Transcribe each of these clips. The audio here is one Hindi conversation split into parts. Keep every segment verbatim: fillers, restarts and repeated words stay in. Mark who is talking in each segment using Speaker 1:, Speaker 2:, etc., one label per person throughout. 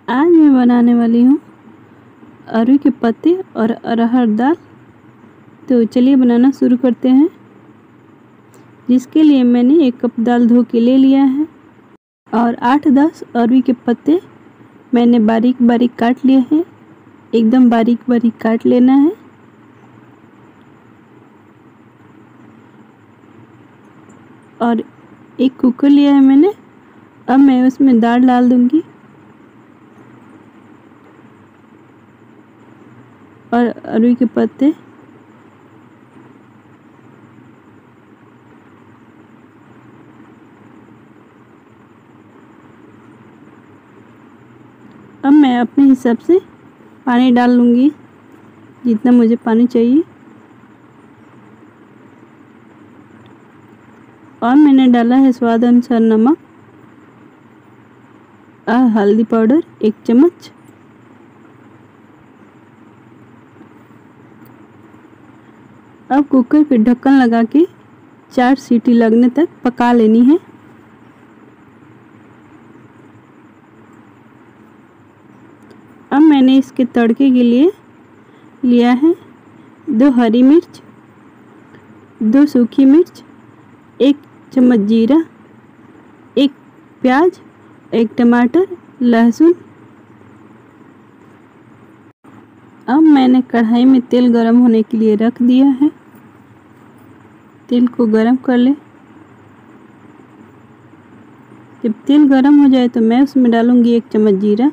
Speaker 1: आज मैं बनाने वाली हूँ अरवी के पत्ते और अरहर दाल। तो चलिए बनाना शुरू करते हैं। जिसके लिए मैंने एक कप दाल धो के ले लिया है और आठ दस अरवी के पत्ते मैंने बारीक बारीक काट लिए हैं। एकदम बारीक बारीक काट लेना है। और एक कुकर लिया है मैंने। अब मैं उसमें दाल डाल दूंगी और अरवी के पत्ते अब मैं अपने हिसाब से पानी डाल लूँगी, जितना मुझे पानी चाहिए। और मैंने डाला है स्वाद अनुसार नमक और हल्दी पाउडर एक चम्मच। अब कुकर पे ढक्कन लगा के चार सीटी लगने तक पका लेनी है। अब मैंने इसके तड़के के लिए लिया है दो हरी मिर्च, दो सूखी मिर्च, एक चम्मच जीरा, एक प्याज, एक टमाटर, लहसुन। अब मैंने कढ़ाई में तेल गरम होने के लिए रख दिया है। तेल को गरम कर ले। जब तेल गरम हो जाए तो मैं उसमें डालूंगी एक चम्मच जीरा।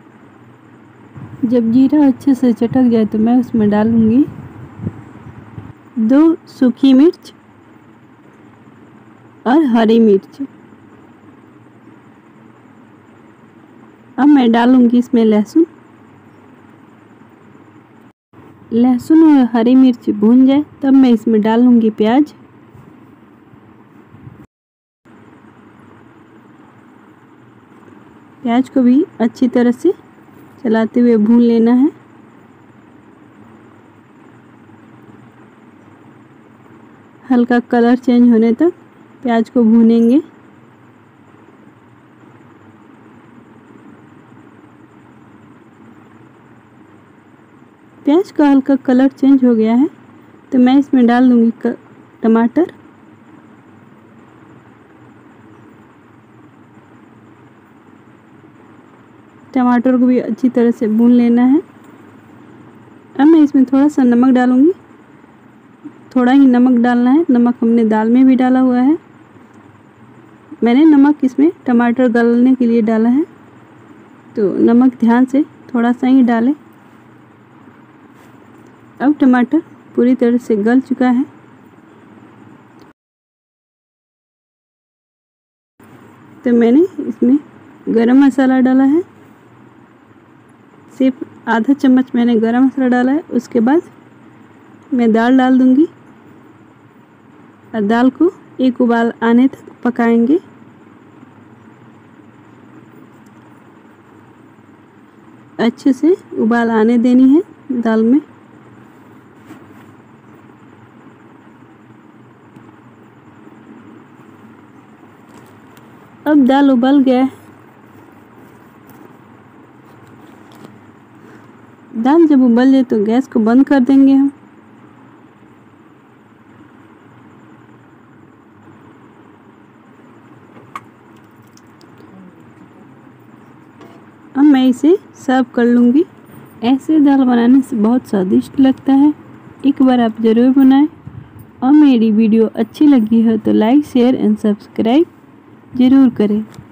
Speaker 1: जब जीरा अच्छे से चटक जाए तो मैं उसमें डालूंगी दो सूखी मिर्च और हरी मिर्च। अब मैं डालूंगी इसमें लहसुन। लहसुन और हरी मिर्च भून जाए तब मैं इसमें डालूंगी प्याज। प्याज को भी अच्छी तरह से चलाते हुए भून लेना है। हल्का कलर चेंज होने तक प्याज को भूनेंगे। प्याज का हल्का कलर चेंज हो गया है तो मैं इसमें डाल दूंगी टमाटर। टमाटर को भी अच्छी तरह से भून लेना है। अब मैं इसमें थोड़ा सा नमक डालूंगी। थोड़ा ही नमक डालना है, नमक हमने दाल में भी डाला हुआ है। मैंने नमक इसमें टमाटर गलने के लिए डाला है, तो नमक ध्यान से थोड़ा सा ही डालें। अब टमाटर पूरी तरह से गल चुका है। तो मैंने इसमें गरम मसाला डाला है। सिर्फ आधा चम्मच मैंने गरम मसाला डाला है। उसके बाद मैं दाल डाल दूंगी और दाल को एक उबाल आने तक पकाएंगे। अच्छे से उबाल आने देनी है दाल में। अब दाल उबल गया है। दाल जब उबल जाए तो गैस को बंद कर देंगे हम। अब मैं इसे सर्व कर लूँगी। ऐसे दाल बनाने से बहुत स्वादिष्ट लगता है। एक बार आप ज़रूर बनाएं। और मेरी वीडियो अच्छी लगी हो तो लाइक शेयर एंड सब्सक्राइब ज़रूर करें।